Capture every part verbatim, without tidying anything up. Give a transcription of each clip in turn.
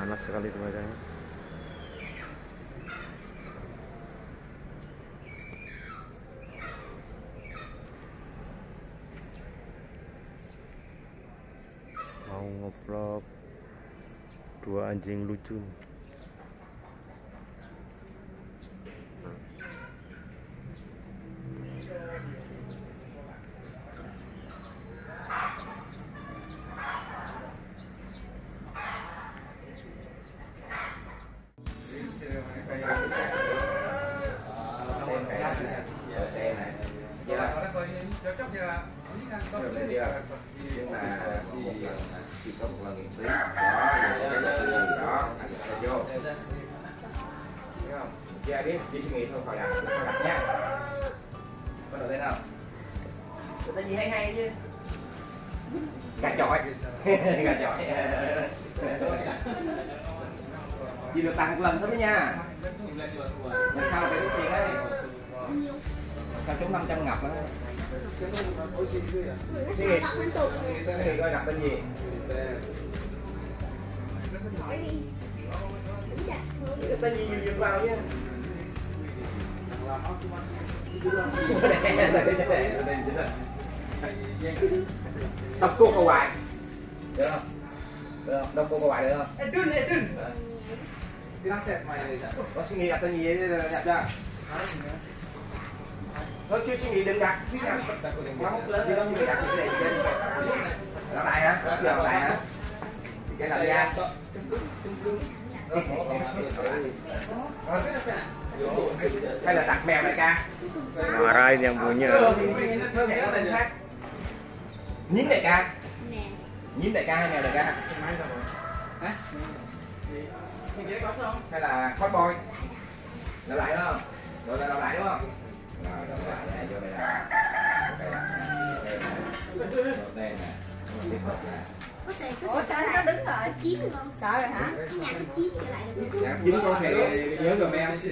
panas sekali cuacanya. Mau ngevlog dua anjing lucu. Nhưng mà chỉ có một lần miễn phí đó, đó anh sẽ vô, thấy không? Chị ai biết chị suy nghĩ thôi khỏi đặt, khỏi đặt nha. Có được lên không? Có tên gì hay hay chứ? Gà chọi, gà chọi. Chị được tặng một lần thôi đấy nha. Lần sau phải rút tiền đấy. Sao chúng năm trăm ngập đó. Cái gì? Cái gì coi đặt tên gì? Cái tên gì dừng vào chứ. Đọc cô câu hoài. Được không? Được không? Đọc cô câu hoài được không? Edun, Edun. Có suy nghĩ đặt tên gì đặt ra? Nó chưa suy nghĩ đừng đặt biết nào nó móc lớn thì nó suy nghĩ đặt cái này làm lại hả? Làm lại hả? Cái làm ra hay là đặt mèo đại ca? Marahin yang punya. Nhím đại ca. Nhím đại ca hay mèo đại ca? Hả? Hay là hot boy? Làm lại đúng không? Rồi làm lại đúng không? Rồi, đóng lại này, vô đây là đây là đây là đây nè. Ủa sao nó đứng rồi? Chiếm không? Sợ rồi hả? Nhà nó chiếm trở lại được. Nhà chiếm con thì nhớ rồi mẹ. Rồi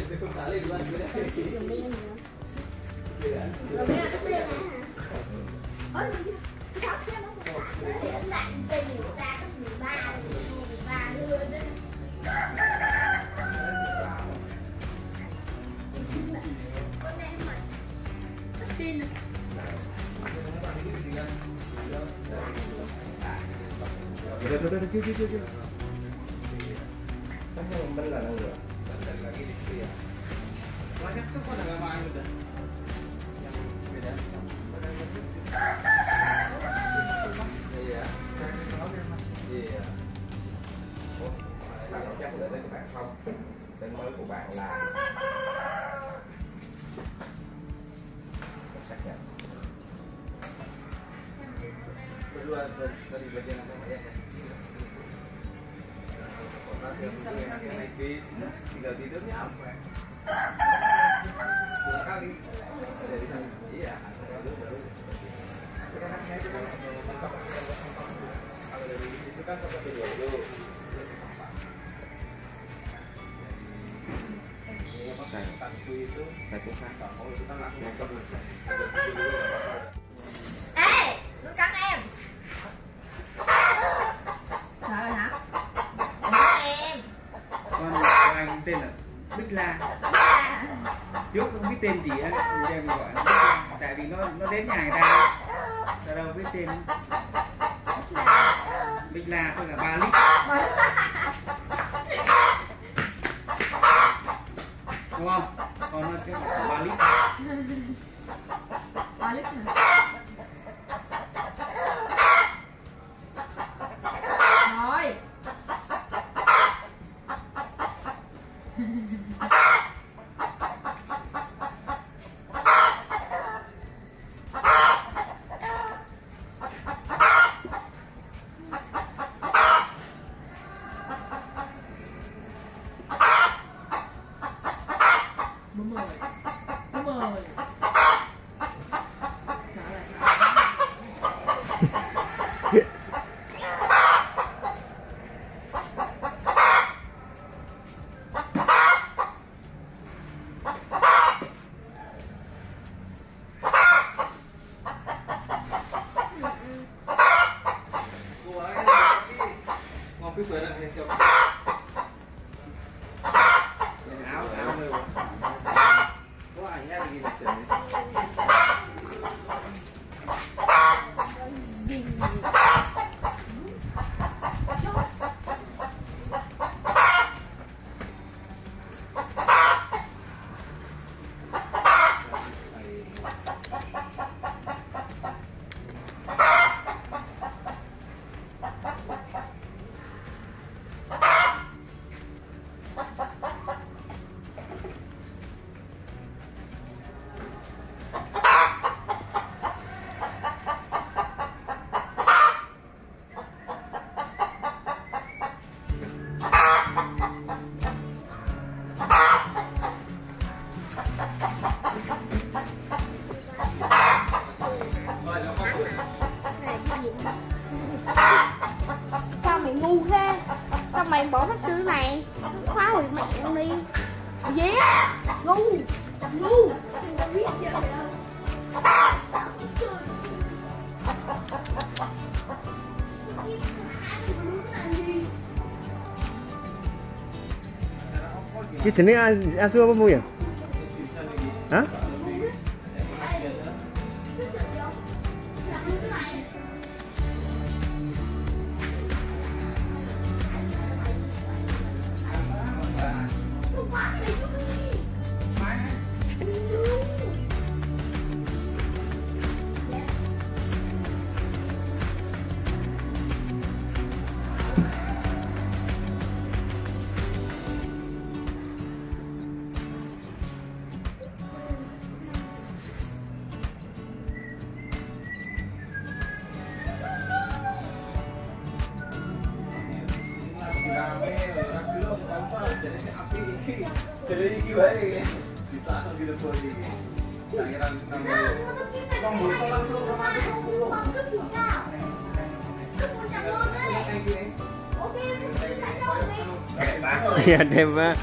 mẹ nó tiêu hả? Ôi, cái thóc kia nó để đánh lạnh tiền người ta có mười ba, mười ba đưa đi. Tin này. Được được được chưa chưa chưa chưa. Sáng hôm bên là đâu rồi? Bên là cái gì à? Banyak tuh pada nggak main udah. Yang beda. Iya. Iya. Bạn nói chắc để lên các bạn không? Tên mới của bạn là xác nhận. Kedua dari bagian apa ya? Yang naik bis, tinggal tidurnya apa? Dua kali dari sana. Iya, sekali baru. Kalau dari situ kan sampai dua puluh. Tangku itu satu kata. Oh itu kan langsung ke Ê, nó cắn em. Sợ rồi hả? Nó em. Con của anh tên là Bích La. Trước không biết tên gì á, người ta gọi là Bích La. Tại vì nó nó đến nhà người ta, ta đâu biết tên. Bích La tức là ba lít. Đúng không? Còn nó sẽ là ba lít. Ba lít hả? Rồi. Đúng rồi. Đúng rồi. Sợ lại. Cô ấy ngopi sudah nak hijau. Sao mày ngu thế? Sao mày bỏ mắt sư này? Khóa hủy mẹ em đi. Gì á? Ngu. Ngu. Đừng có biết chưa mày ơi. Cái jenis asu apa mu ya? Hah? Jadi gimana? Kita langsung dilebur di. Sangiran Bang botol langsung otomatis sepuluh. Iya deh Mbak.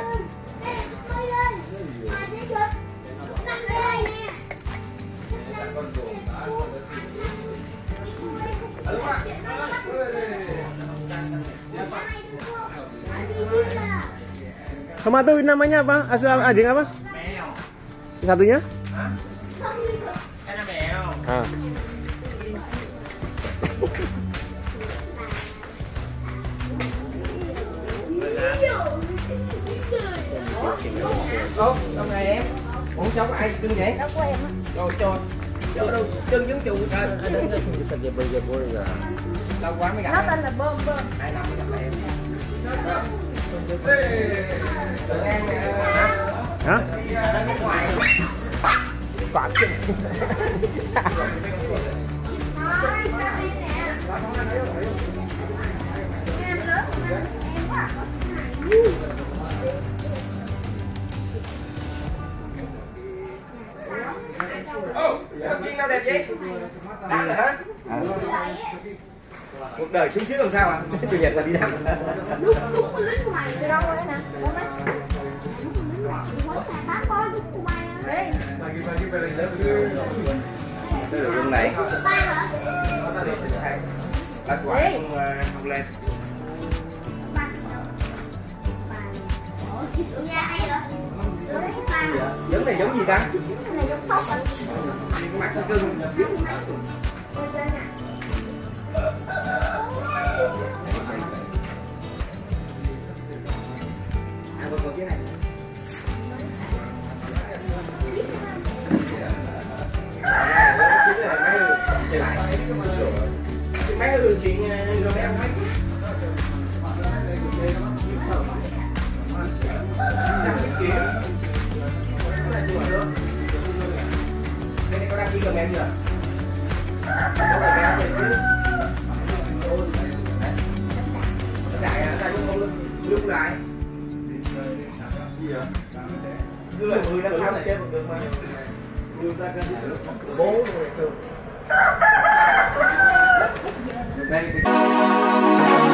Sama tuh namanya apa? Asal anjing apa? Meo. Satunya? Hah? Ada meo. Ah. Ủa, trong này em. Ủa cháu của ai cưng vậy? Đó của em á. Rồi cho. Cho đâu chân giống chủ trời. Lâu quá mới gặp Nó em. tên là Bơm Bơm. Hai năm mới gặp lại em. Tụi em hả? Hả? Ở nước ngoài. Quạt chứ. Ô, Kiên đâu đẹp vậy? Đăng rồi hả? Cuộc đời sướng sướng làm sao ạ? Chủ nhật là đi đăng. Lúc lúc lính của mày từ đâu rồi nè? Bác con lúc của mày đây. Đây là luôn này. Bác quả không không lên. Giống này giống gì ta? Cái này giống tóc rồi. Cái mặt nó cưng. À, còn còn cái này. Mấy đường chuyện rồi mấy anh thấy. Đây này có đăng ký cầm em chưa? Có phải kéo về chứ? Đại à, tại không lưu lại. Gì vậy? Lưu lại mười năm sau này chơi còn được mà. Lưu ra cái bố rồi được. Đây